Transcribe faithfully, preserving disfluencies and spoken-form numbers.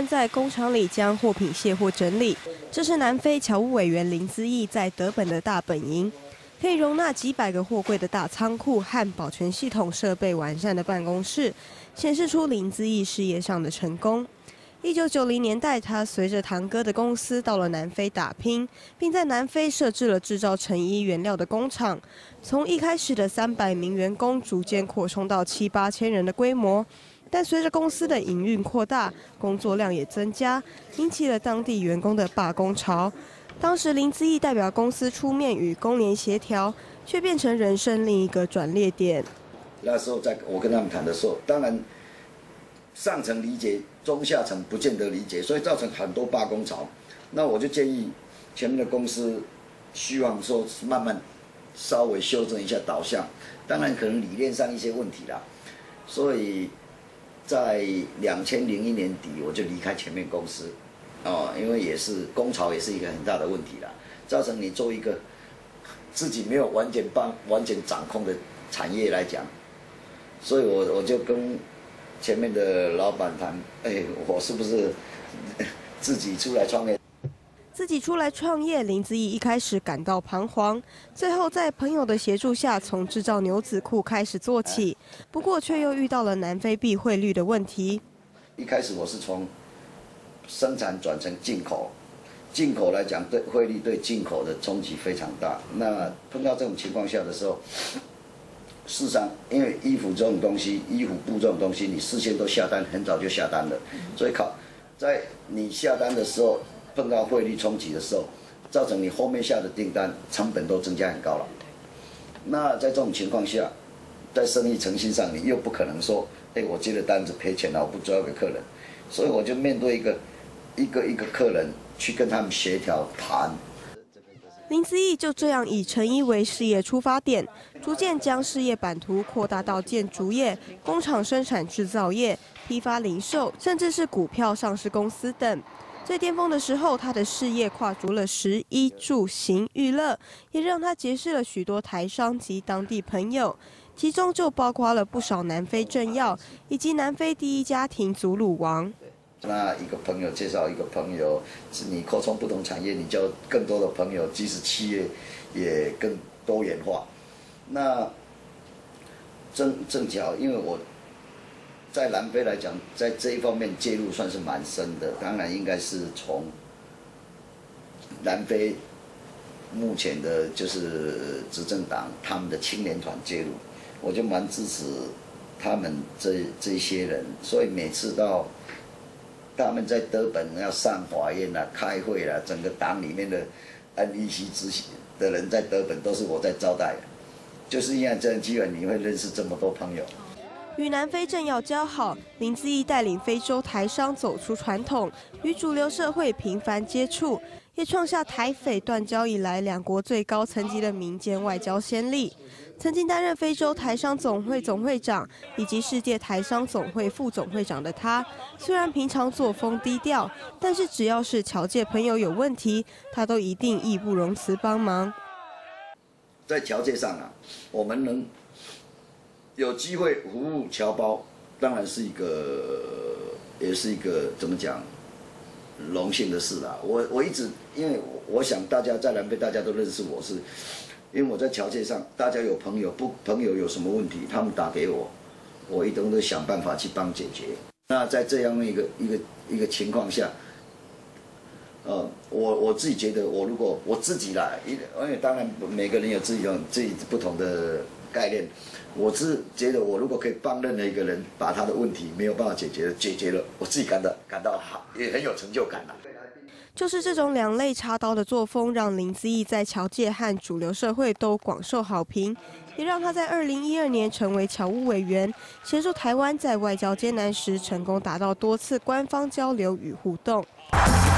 在工厂里将货品卸货整理。这是南非侨务委员林姿毅在德本的大本营，可以容纳几百个货柜的大仓库和保全系统设备完善的办公室，显示出林姿毅事业上的成功。一九九零年代，他随着堂哥的公司到了南非打拼，并在南非设置了制造成衣原料的工厂。从一开始的三百名员工，逐渐扩充到七八千人的规模。但随着公司的营运扩大，工作量也增加，引起了当地员工的罢工潮。当时林姿毅代表公司出面与工联协调，却变成人生另一个转捩点。 那时候在我跟他们谈的时候，当然上层理解，中下层不见得理解，所以造成很多罢工潮。那我就建议前面的公司，希望说慢慢稍微修正一下导向，当然可能理念上一些问题啦。所以在两千零一年底我就离开前面公司，哦，因为也是工潮也是一个很大的问题啦，造成你做一个自己没有完全帮完全掌控的产业来讲，所以我我就跟前面的老板谈，哎，我是不是自己出来创业？ 自己出来创业，林姿毅一开始感到彷徨，最后在朋友的协助下，从制造牛仔裤开始做起。不过却又遇到了南非币汇率的问题。 一开始我是从生产转成进口，进口来讲，对汇率对进口的冲击非常大。那碰到这种情况下的时候，事实上，因为衣服这种东西，衣服布这种东西，你事先都下单，很早就下单了，所以靠在你下单的时候。碰到汇率冲击的时候，造成你后面下的订单成本都增加很高了。那在这种情况下，在生意诚信上，你又不可能说，哎，我接了单子赔钱了，我不交给客人，所以我就面对一个一个一个客人去跟他们协调谈。 林姿毅就这样以成衣为事业出发点，逐渐将事业版图扩大到建筑业、工厂生产制造业、批发零售，甚至是股票上市公司等。最巅峰的时候，他的事业跨足了食衣住行娱乐，也让他结识了许多台商及当地朋友，其中就包括了不少南非政要以及南非第一家庭祖鲁王。 那一个朋友介绍一个朋友，你扩充不同产业，你交更多的朋友，即使企业也更多元化。那正正巧，因为我。在南非来讲，在这一方面介入算是蛮深的。当然，应该是从南非目前的就是执政党他们的青年团介入，我就蛮支持他们这这些人。所以每次到他们在德本要上法院啦、开会啦，整个党里面的 N E C 执行的人在德本都是我在招待的，就是因为这样机会，你会认识这么多朋友。 与南非政要交好，林姿毅带领非洲台商走出传统，与主流社会频繁接触，也创下台匪断交以来两国最高层级的民间外交先例。曾经担任非洲台商总会总会长以及世界台商总会副总会长的他，虽然平常作风低调，但是只要是侨界朋友有问题，他都一定义不容辞帮忙。 在侨界上啊，我们能有机会服务侨胞，当然是一个，也是一个怎么讲，荣幸的事啦。我我一直，因为我想大家在南非大家都认识我是，因为我在侨界上，大家有朋友不朋友有什么问题，他们打给我，我一定都想办法去帮解决。那在这样一个一个一个情况下，呃，我我自己觉得，我如果我自己啦，因为当然每个人有自己有自己不同的概念。我是觉得，我如果可以帮任何一个人把他的问题没有办法解决的解决了，我自己感到感到好，也很有成就感啦。 就是这种两肋插刀的作风，让林姿毅在侨界和主流社会都广受好评，也让他在二零一二年成为侨务委员，协助台湾在外交艰难时成功达到多次官方交流与互动。